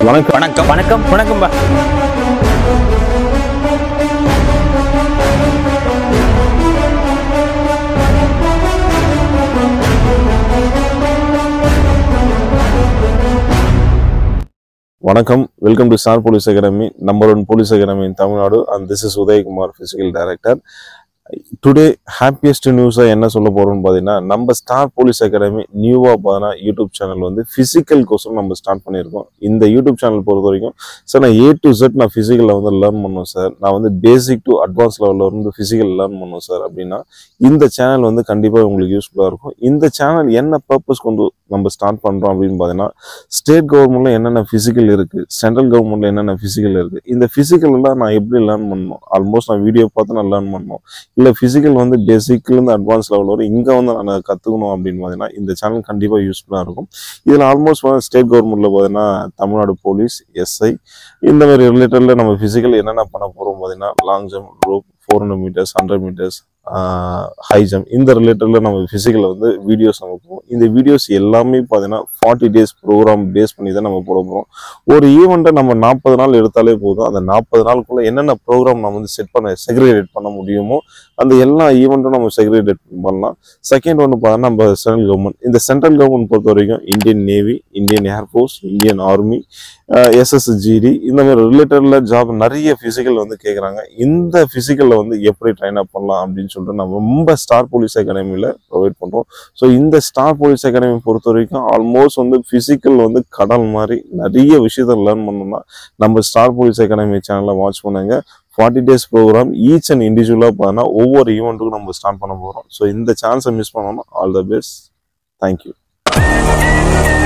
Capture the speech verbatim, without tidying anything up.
வணக்கம் வணக்கம் வணக்கம் வணக்கம் பா. வணக்கம், welcome to Star Police Academy, number one police academy in Tamil Nadu. And this is Udayakumar, physical director. Today happiest நியூஸாக என்ன சொல்ல போகிறோம்னு பார்த்தீங்கன்னா, நம்ம ஸ்டார் போலீஸ் அகாடமி நியூவாக பார்த்தீங்கன்னா யூடியூப் சேனல் வந்து ஃபிசிக்கல் கோர்ஸும் நம்ம ஸ்டார்ட் பண்ணியிருக்கோம். இந்த யூடியூப் சேனல் பொறுத்த வரைக்கும் சார் நான் ஏ டு செட் நான் ஃபிசிக்கலில் வந்து லேர்ன் பண்ணுவேன் சார், நான் வந்து பேசிக் டு அட்வான்ஸ் லெவலில் வந்து ஃபிசிக்கல் லேர்ன் பண்ணுவேன் சார் அப்படின்னா இந்த சேனல் வந்து கண்டிப்பாக உங்களுக்கு யூஸ்ஃபுல்லாக இருக்கும். இந்த சேனல் என்ன பர்பஸ் கொண்டு நம்ம ஸ்டார்ட் பண்ணுறோம் அப்படின்னு பார்த்தீங்கன்னா, ஸ்டேட் கவர்மெண்ட்டில் என்னென்ன ஃபிசிக்கல் இருக்குது, சென்ட்ரல் கவர்மெண்ட்டில் என்னென்ன ஃபிசிக்கல் இருக்குது, இந்த ஃபிசிக்கல்லாம் நான் எப்படி லேர்ன் பண்ணணும், ஆல்மோஸ்ட் நான் வீடியோ பார்த்து நான் லேர்ன் பண்ணணும், இல்லை ஃபிசிக்கல் வந்து பேசிக்லேருந்து அட்வான்ஸ் லெவல் வரும் இங்கே வந்து நான் கற்றுக்கணும் அப்படின்னு பார்த்தீங்கன்னா இந்த சேனல் கண்டிப்பாக யூஸ்ஃபுல்லாக இருக்கும். இதில் ஆல்மோஸ்ட் வந்து ஸ்டேட் கவர்மெண்ட்டில் பார்த்தீங்கன்னா தமிழ்நாடு போலீஸ், எஸ்ஐ, இந்த மாதிரி ரிலேட்டடில் நம்ம ஃபிசிக்கல் என்னென்ன பண்ண போகிறோம் பார்த்தீங்கன்னா, long jump, rope, four hundred metres, hundred metres, high jump, இந்த ரிலேட்டடில் நம்ம ஃபிசிக்கலில் வந்து வீடியோஸ் நம்ம போவோம். இந்த வீடியோஸ் எல்லாமே பார்த்தீங்கன்னா ஃபார்ட்டி டேஸ் ப்ரோக்ராம் பேஸ் பண்ணி தான் நம்ம போட போகிறோம். ஒரு ஈவெண்ட்டை நம்ம நாற்பது நாள் எடுத்தாலே போதும். அந்த நாற்பது நாளுக்குள்ளே என்னென்ன ப்ரோக்ராம் நம்ம வந்து செட் பண்ண செக்ரிகேட் பண்ண முடியுமோ அந்த எல்லா ஈவெண்ட்டும் நம்ம செக்ரிகேட் பண்ணலாம். செகண்ட் ஒன்று பார்த்தோன்னா நம்ம சென்ட்ரல் கவர்மெண்ட், இந்த சென்ட்ரல் கவர்மெண்ட் பொறுத்த வரைக்கும் Indian navy, Indian air force, Indian army, SSGD, இந்த மாதிரி ரிலேட்டடில் ஜாப் நிறைய ஃபிசிக்கல் வந்து கேட்குறாங்க. இந்த ஃபிசிக்கலில் வந்து எப்படி ட்ரைன் அப் பண்ணலாம் அப்படின்னு சொல்லிட்டு நம்ம ரொம்ப ஸ்டார் போலீஸ் அகாடமியில் ப்ரொவைட் பண்ணுறோம். ஸோ இந்த ஸ்டார் போலீஸ் அகாடமி பொறுத்த வரைக்கும் ஆல்மோஸ்ட் வந்து ஃபிசிக்கல் வந்து கடல் மாதிரி நிறைய விஷயத்த லேர்ன் பண்ணணும்னா நம்ம ஸ்டார் போலீஸ் அகாடமி சேனலை வாட்ச் பண்ணுங்க. Forty days programme each and இண்டிவிஜுவலாக பார்த்தா ஒவ்வொரு ஈவெண்ட்டுக்கும் நம்ம ஸ்டார்ட் பண்ண போகிறோம். ஸோ இந்த சான்ஸை மிஸ் பண்ணோம்னா ஆல் த பெஸ்ட். தேங்க்யூ.